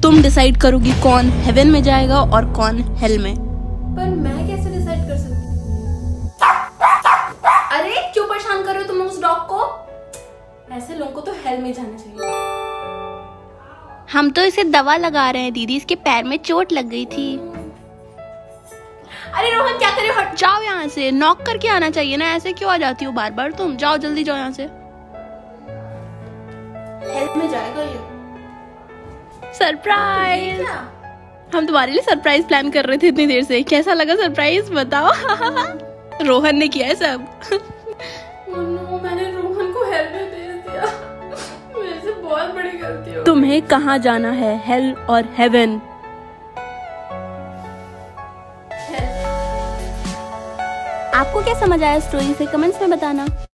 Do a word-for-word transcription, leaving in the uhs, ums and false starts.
तुम डिसाइड करोगी कौन हेवन में जाएगा और कौन हेल में। पर मैं कैसे डिसाइड कर सकती हूँ? अरे क्यों परेशान कर रहे हो तुम उस डॉग को? ऐसे लोगों को तो हेल में जाना चाहिए। हम तो इसे दवा लगा रहे हैं दीदी, इसके पैर में चोट लग गई थी। अरे रोहन क्या करे, हट जाओ यहाँ से, नॉक करके आना चाहिए ना, ऐसे क्यों आ जाती हो बार बार तुम? जाओ जल्दी जाओ यहाँ से। हेल्प में जाएगा ये। सरप्राइज! हम तुम्हारे लिए सरप्राइज प्लान कर रहे थे इतनी देर से। कैसा लगा सरप्राइज बताओ? रोहन ने किया है सब। नो, मैंने रोहन को हेल में भेज दिया। मेरे से बहुत बड़ी गलती हो। तुम्हें कहाँ जाना है, हेल और हेवन? आपको क्या समझ आया स्टोरी से, कमेंट्स में बताना।